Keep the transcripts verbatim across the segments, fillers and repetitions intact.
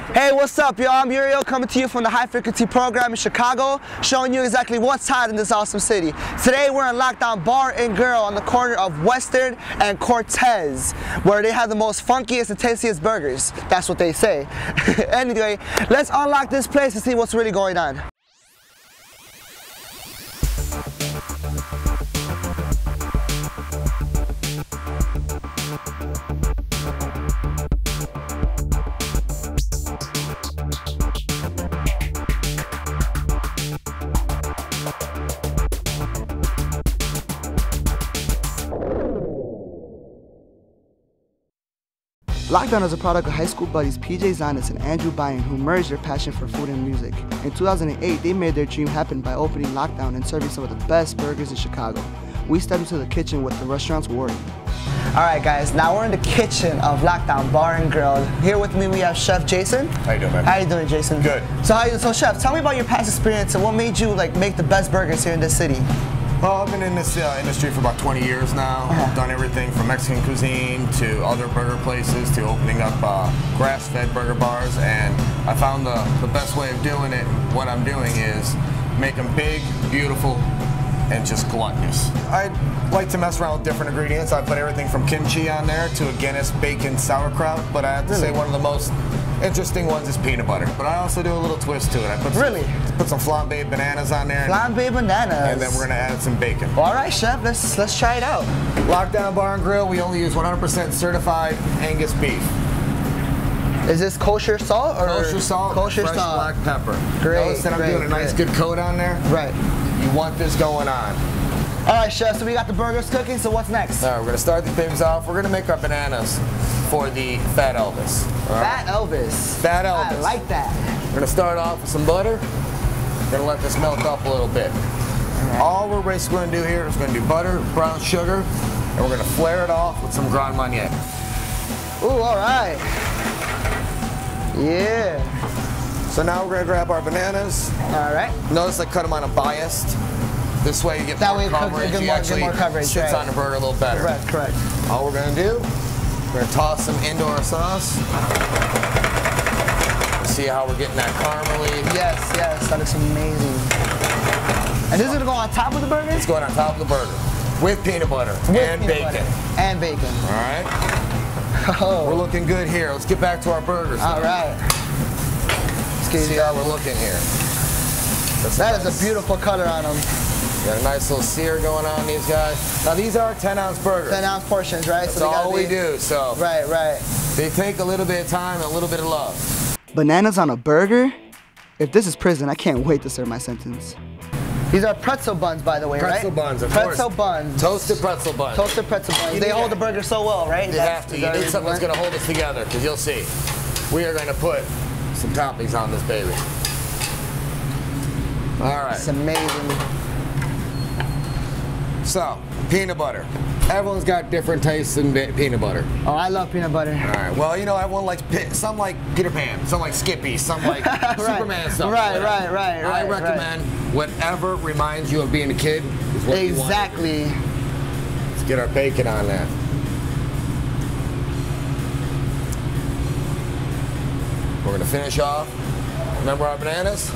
Hey, what's up, y'all? I'm Uriel, coming to you from the High Frequency program in Chicago, showing you exactly what's hot in this awesome city. Today, we're in Lockdown Bar and Grill on the corner of Western and Cortez, where they have the most funkiest and tastiest burgers. That's what they say. Anyway, let's unlock this place and see what's really going on. Lockdown is a product of high school buddies P J Zanis and Andrew Byen, who merged their passion for food and music. In two thousand eight, they made their dream happen by opening Lockdown and serving some of the best burgers in Chicago. We stepped into the kitchen with the restaurant's word. Alright guys, now we're in the kitchen of Lockdown Bar and Grill. Here with me we have Chef Jason. How you doing, man? How you doing, Jason? Good. So, how you, so Chef, tell me about your past experience and what made you like make the best burgers here in this city. Well, I've been in this uh, industry for about twenty years now. Uh-huh. I've done everything from Mexican cuisine to other burger places to opening up uh, grass-fed burger bars, and I found the, the best way of doing it, what I'm doing is make them big, beautiful, and just gluttonous. I like to mess around with different ingredients. I put everything from kimchi on there to a Guinness bacon sauerkraut, but I have to really? say one of the most interesting ones is peanut butter. But I also do a little twist to it. I put some, really? put some flambé bananas on there. Flambé bananas. And then we're gonna add some bacon. All right, Chef, let's let's try it out. Lockdown Bar and Grill, we only use one hundred percent certified Angus beef. Is this kosher salt or Kosher salt, kosher fresh salt. black pepper. Great, Notice that I'm great, doing a nice great. good coat on there. Right. You want this going on. All right, Chef, so we got the burgers cooking, so what's next? All right, we're gonna start these babies off. We're gonna make our bananas for the Fat Elvis. All right? Fat Elvis. Fat Elvis. I like that. We're gonna start off with some butter. Gonna let this melt up a little bit. Right. All we're basically gonna do here is gonna do butter, brown sugar, and we're gonna flare it off with some Grand Marnier. Ooh, all right. Yeah. So now we're gonna grab our bananas. All right. Notice I cut them on a biased. This way you get That more way it cooks- coverage. get You more- actually get more coverage, sits right. on the burger a little better. Correct, correct. All we're gonna do, we're gonna toss some into our sauce. See how we're getting that caramely. Yes, yes, that looks amazing. And this is gonna go on top of the burger? It's going on top of the burger with peanut butter With and peanut bacon. butter. And bacon. All right. Oh. We're looking good here. Let's get back to our burgers. All right. Let's get See how we're looking here. That's That nice. is a beautiful color on them. Got a nice little sear going on these guys. Now these are ten ounce burgers. ten ounce portions, right? That's so they gotta all we be, do. So Right, right. they take a little bit of time and a little bit of love. Bananas on a burger? If this is prison, I can't wait to serve my sentence. These are pretzel buns, by the way, Pretzel right? buns, of pretzel course. buns. Toasted pretzel buns. Toasted pretzel buns. You They need hold that. the burger so well, right? You have to. You need something that's going to hold us together, because you'll see. We are going to put some toppings on this baby. All right. It's amazing. So, peanut butter. Everyone's got different tastes in peanut butter. Oh, I love peanut butter. All right. Well, you know, everyone likes Pi- some like Peter Pan, some like Skippy, some like Right. Superman stuff. Right, whatever. right, right, I right, recommend whatever reminds you of being a kid is what you want. Exactly. Let's get our bacon on that. We're gonna finish off. Remember our bananas?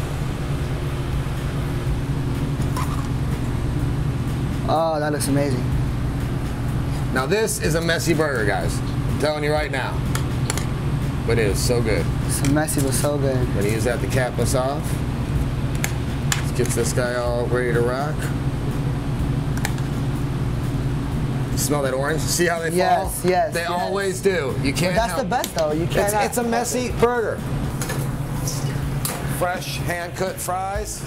Oh, that looks amazing. Now this is a messy burger, guys. I'm telling you right now. But it is so good. It's messy, but so good. I'm gonna use that to cap us off. Let's get this guy all ready to rock. Smell that orange? See how they Yes, fall? yes, They yes. always do. You can't But that's help the best, though. You It's, can't. it's a messy burger. Fresh hand-cut fries.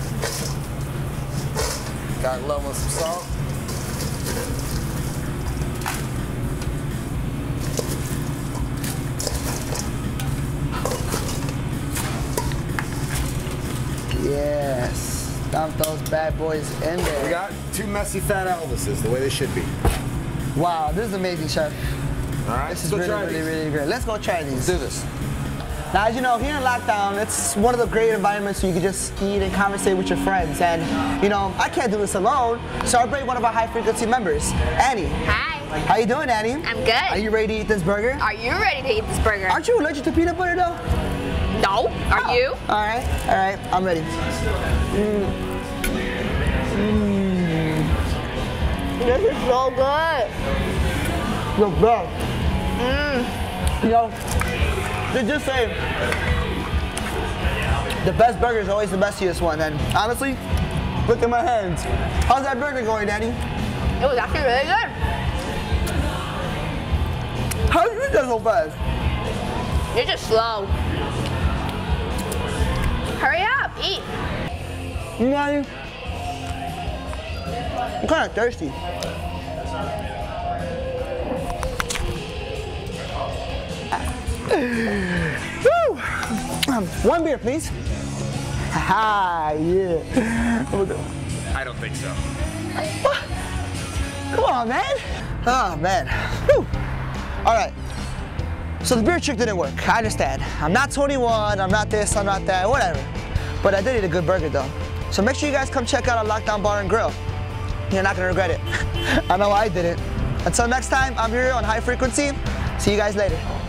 Got love with some salt. Yes. Dump those bad boys in there. We got two messy fat Elvises, the way they should be. Wow, this is amazing, Chef. All right, This is let's go really, try really, these. really great. Let's go try these. Let's do this. Now, as you know, here in Lockdown, it's one of the great environments where you can just eat and conversate with your friends. And, you know, I can't do this alone, so I bring one of our high-frequency members, Annie. Hi. How you doing, Annie? I'm good. Are you ready to eat this burger? Are you ready to eat this burger? Aren't you allergic to peanut butter, though? No. Are Oh. you? All right, all right, I'm ready. Mm. Mm. This is so good. Look, bro. Mmm. You know, they just say the best burger is always the messiest one. And honestly, look at my hands. How's that burger going, Danny? It was actually really good. How did you do that so fast? You're just slow. Hurry up, eat. You know, Danny? I'm kind of thirsty. Woo! Um, one beer, please. Ha yeah. I don't think so. What? Come on, man. Oh, man. Whew. All right. So the beer trick didn't work. I understand. I'm not twenty-one. I'm not this. I'm not that. Whatever. But I did eat a good burger, though. So make sure you guys come check out our Lockdown Bar and Grill. You're not going to regret it. I know I didn't. Until next time, I'm Uriel on High Frequency. See you guys later.